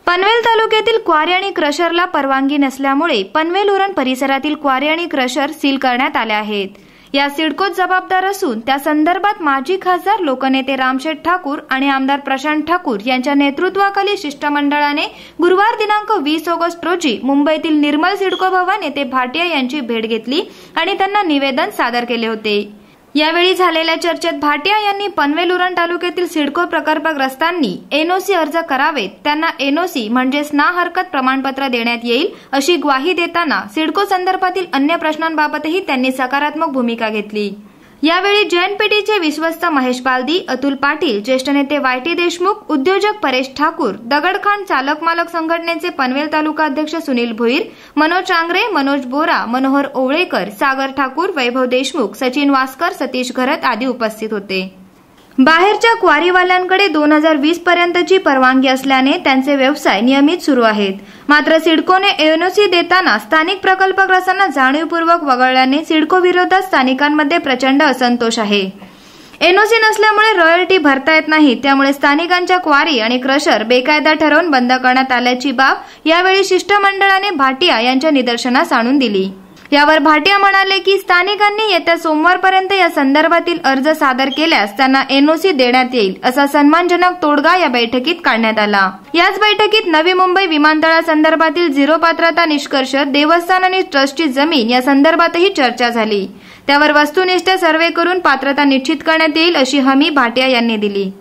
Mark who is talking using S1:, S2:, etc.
S1: पनवेल तालुक्यातील क्वारी आणि क्रशरला परवानगी नसल्यामुळे पनवेल उरण परिसरातील क्वारी आणि क्रशर सील करण्यात आले आहेत। या सिडको जबाबदार असून त्या संदर्भात माजी खासदार लोकनेते रामशेठ ठाकूर आणि आमदार प्रशांत ठाकूर यांच्या नेतृत्वाखाली शिष्टमंडळाने गुरुवार दिनांक 20 ऑगस्ट रोजी मुंबईतील निर्मल सिडको भवन येथे भाटिया यांची भेट घेतली आणि त्यांना निवेदन सादर केले होते। यावेळी झालेल्या चर्चेत भाटिया यांनी पनवेल उरण तालुक्यातील सिडको प्रकल्पग्रस्तांनी एनओसी अर्ज करावेत, त्यांना एनओसी म्हणजेच ना हरकत प्रमाणपत्र देण्यात येईल अशी ग्वाही देताना सिडको संदर्भातील अन्य प्रश्नांबाबतही त्यांनी सकारात्मक भूमिका घेतली। यावेळी जेएनपीटीचे विश्वस्त महेश बालदी, अतुल पाटील, ज्येष्ठ नेते वायटी देशमुख, उद्योजक परेश ठाकूर, दगडखान चालक मालक संघटनेचे पनवेल तालुका अध्यक्ष सुनील भोईर, मनोज चांगरे, मनोज बोरा, मनोहर ओवळेकर, सागर ठाकूर, वैभव देशमुख, सचिन वास्कर, सतीश घरत आदी उपस्थित होते। बाहेरच्या क्वारीवाल्यांकडे 2020 पर्यंतची परवानगी असल्याने त्यांचे व्यवसाय नियमित सुरू आहेत। मात्र सिडकोने एनओसी देताना स्थानिक प्रकल्पग्रस्तांना जाणीवपूर्वक वगळल्याने सिडको विरोधात स्थानिकांमध्ये प्रचंड असंतोष आहे। एनओसी नसल्यामुळे रॉयल्टी भरता येत नाही, त्यामुळे स्थानिकांच्या क्वारी आणि क्रशर बेकायदा ठरवून बंद करण्यात आल्याची बाब यावेळी शिष्टमंडळाने भाटिया यांच्या निदर्शनास आणून दिली। यावर भाटिया म्हणाले की स्थानिकांनी येत्या सोमवारपर्यंत या संदर्भातील अर्ज सादर केल्यास त्यांना एनओसी देण्यात येईल असा सन्मानजनक तोडगा या बैठकीत काढण्यात आला। याच बैठकीत नवी मुंबई विमानतळासंदर्भातील झिरो पात्रता निष्कर्ष, देवस्थान आणि ट्रस्टची जमीन या संदर्भातही चर्चा झाली। त्यावर वस्तुनिष्ठ सर्व्हे करून पात्रता निश्चित करण्यात येईल अशी हमी भाटिया यांनी दिली।